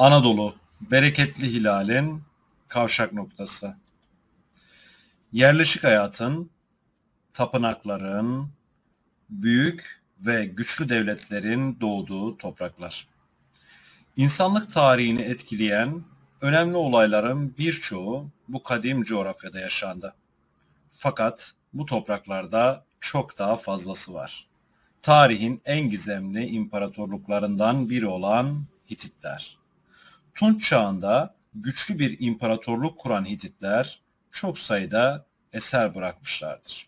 Anadolu, bereketli hilalin kavşak noktası. Yerleşik hayatın, tapınakların, büyük ve güçlü devletlerin doğduğu topraklar. İnsanlık tarihini etkileyen önemli olayların birçoğu bu kadim coğrafyada yaşandı. Fakat bu topraklarda çok daha fazlası var. Tarihin en gizemli imparatorluklarından biri olan Hititler. Tunç çağında güçlü bir imparatorluk kuran Hititler çok sayıda eser bırakmışlardır.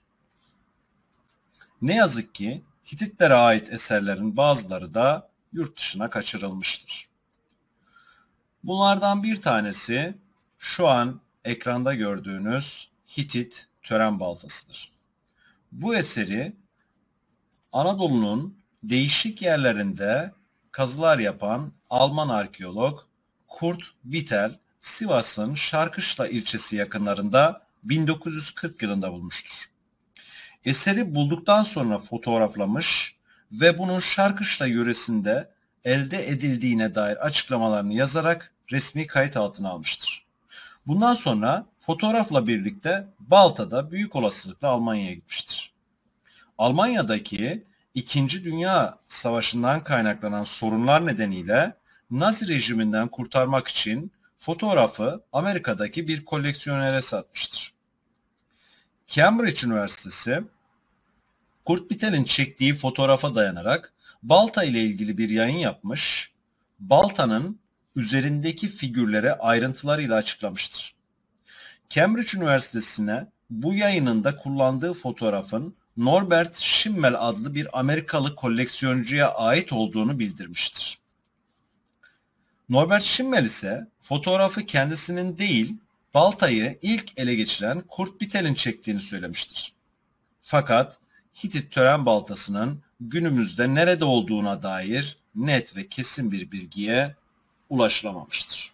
Ne yazık ki Hititlere ait eserlerin bazıları da yurt dışına kaçırılmıştır. Bunlardan bir tanesi şu an ekranda gördüğünüz Hitit tören baltasıdır. Bu eseri Anadolu'nun değişik yerlerinde kazılar yapan Alman arkeolog Kurt Bittel, Sivas'ın Şarkışla ilçesi yakınlarında 1940 yılında bulmuştur. Eseri bulduktan sonra fotoğraflamış ve bunun Şarkışla yöresinde elde edildiğine dair açıklamalarını yazarak resmi kayıt altına almıştır. Bundan sonra fotoğrafla birlikte Balta'da büyük olasılıkla Almanya'ya gitmiştir. Almanya'daki İkinci Dünya Savaşı'ndan kaynaklanan sorunlar nedeniyle Nazi rejiminden kurtarmak için fotoğrafı Amerika'daki bir koleksiyonere satmıştır. Cambridge Üniversitesi, Kurt Bittel'in çektiği fotoğrafa dayanarak balta ile ilgili bir yayın yapmış, baltanın üzerindeki figürlere ayrıntılarıyla açıklamıştır. Cambridge Üniversitesi'ne bu yayınında kullandığı fotoğrafın Norbert Schimmel adlı bir Amerikalı koleksiyoncuya ait olduğunu bildirmiştir. Norbert Schimmel ise fotoğrafı kendisinin değil, baltayı ilk ele geçiren Kurt Bittel'in çektiğini söylemiştir. Fakat Hitit tören baltasının günümüzde nerede olduğuna dair net ve kesin bir bilgiye ulaşılamamıştır.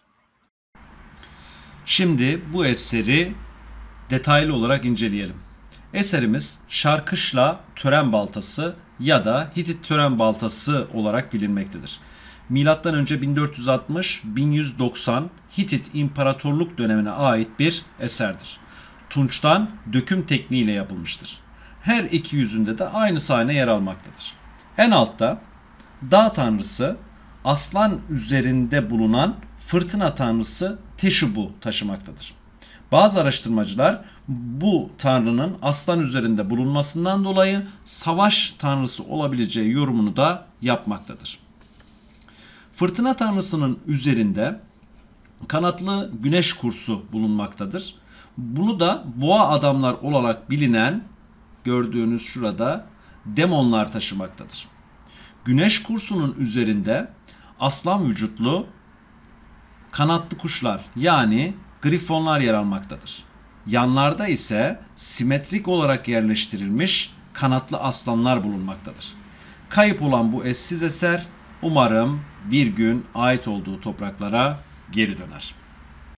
Şimdi bu eseri detaylı olarak inceleyelim. Eserimiz Şarkışla tören baltası ya da Hitit tören baltası olarak bilinmektedir. Milattan önce 1460-1190 Hitit İmparatorluk dönemine ait bir eserdir. Tunçtan döküm tekniğiyle yapılmıştır. Her iki yüzünde de aynı sahne yer almaktadır. En altta dağ tanrısı aslan üzerinde bulunan fırtına tanrısı Teşub'u taşımaktadır. Bazı araştırmacılar bu tanrının aslan üzerinde bulunmasından dolayı savaş tanrısı olabileceği yorumunu da yapmaktadır. Fırtına tanrısının üzerinde kanatlı güneş kursu bulunmaktadır. Bunu da boğa adamlar olarak bilinen, gördüğünüz şurada, demonlar taşımaktadır. Güneş kursunun üzerinde aslan vücutlu kanatlı kuşlar yani grifonlar yer almaktadır. Yanlarda ise simetrik olarak yerleştirilmiş kanatlı aslanlar bulunmaktadır. Kayıp olan bu eşsiz eser umarım bir gün ait olduğu topraklara geri döner.